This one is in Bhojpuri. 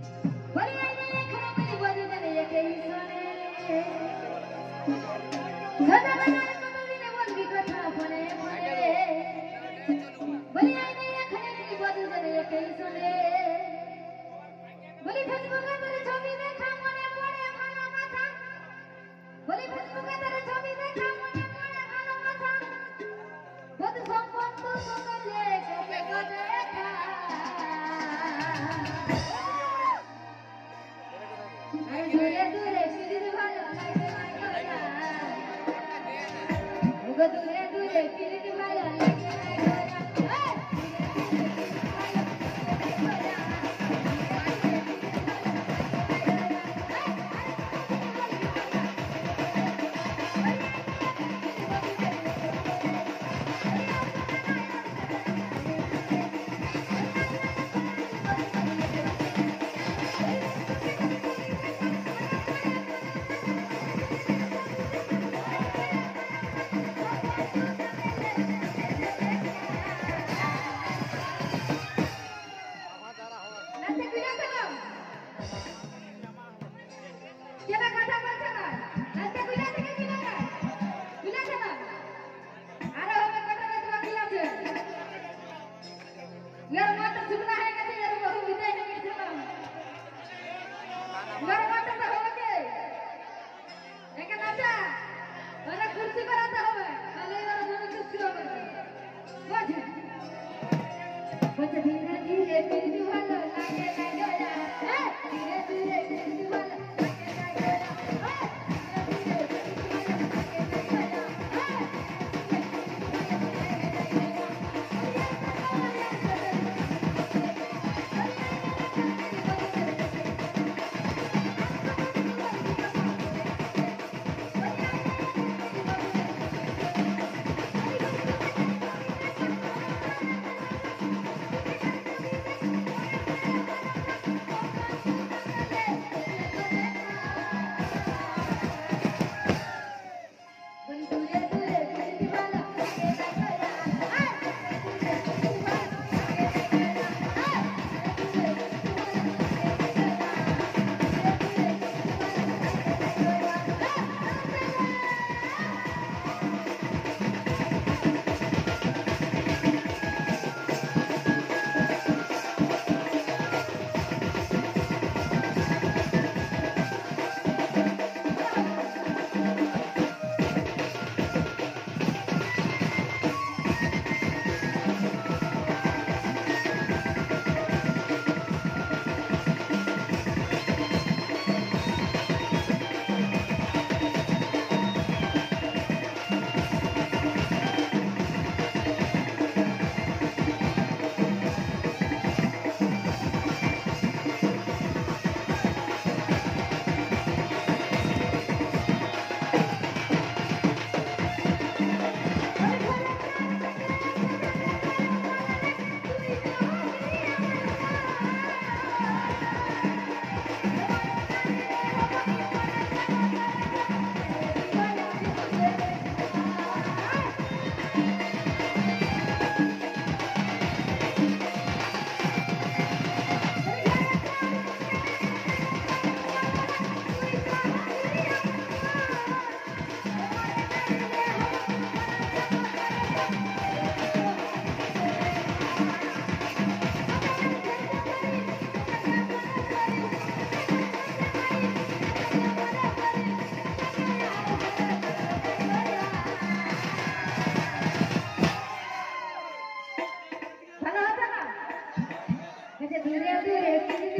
বলি আইনে এখনো বলি বলি জানে একেই শোনে সদাবেলার কতদিনে বলবি কথা ফোনে ফোনে বলি আইনে এখনো বলি বলি জানে একেই শোনে বলি ফেসবুকে তোর ছবি দেখা মনে পড়ে ভালো কথা বলি ফেসবুকে তোর ছবি দেখা মনে পড়ে ভালো কথা বধু সম্পর্ক সকলে কেটে গেছে দেখা আরে দূরে দূরে ফিরির ভালো লাগে না গোরা ওগো দূরে দূরে ফিরির ভালো লাগে না গোরা কেনা কথা বলছে না আজকে বুঝা থেকে কিনা না বুঝাছে না আরে হবে কথা বলতে বাকি আছে यार माता सुनना है कहते यार बहु विदय है कि सुना यार माता तो होगे एक नाचा अरे कुर्सी पर आता होवे अरे यार दोनों कुर्सी होवे बच्चे धीरे धीरे फिर वाला लागे लागे धीरे धीरे फिर वाला धीरे धीरे